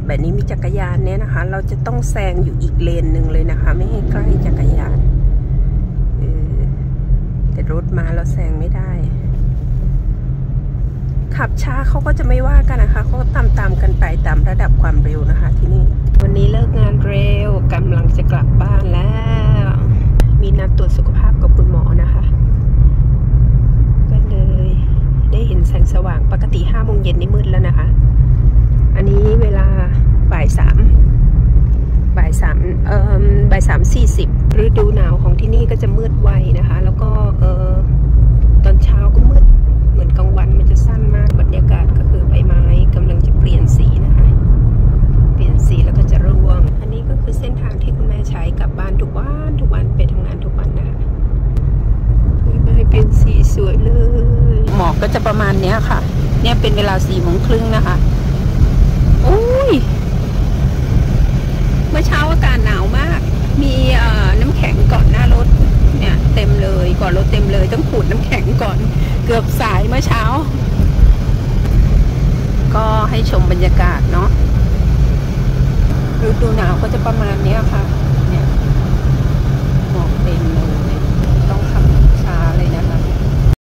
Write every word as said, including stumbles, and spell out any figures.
แบบนี้มีจักรยานเนี่ยนะคะเราจะต้องแซงอยู่อีกเลนหนึ่งเลยนะคะไม่ให้ใกล้จักรยานเออแต่รถมาเราแซงไม่ได้ขับช้าเขาก็จะไม่ว่ากันนะคะเขาตามตามกันไปตามระดับความเร็วนะคะที่นี่วันนี้เลิกงานเร็วกำลังจะกลับบ้านแล้วมีนัดตรวจสุขภาพกับคุณหมอนะคะก็เลยได้เห็นแสงสว่างปกติห้าโมงเย็นนี่มืดแล้วนะคะอันนี้เวลาบ่ายสามบ่ายสามเอ่อบ่ายสามสี่สิบฤดูหนาวของที่นี่ก็จะมืดไวนะคะแล้วก็เอ่อตอนเช้าก็มืดเหมือนกลางวันมันจะสั้นมากบรรยากาศก็คือใบไม้กำลังจะเปลี่ยนสีนะคะเปลี่ยนสีแล้วก็จะร่วงอันนี้ก็คือเส้นทางที่คุณแม่ใช้กลับบ้านทุกวันทุกวันไปทำงานทุกวันนะคะใบเปลี่ยนสีสวยเลยหมอกก็จะประมาณนี้ค่ะเนี่ยเป็นเวลาสี่โมงครึ่งนะคะอุ้ยเมื่อเช้าอากาศหนาวมากมีน้ำแข็งก่อนหน้ารถเนี่ยเต็มเลยก่อนรถเต็มเลยต้องขูดน้ำแข็งก่อนเกือบสายเมื่อเช้าก็ให้ชมบรรยากาศเนาะฤดูหนาวก็จะประมาณนี้ค่ะเนี่ยหมอกเต็มเลย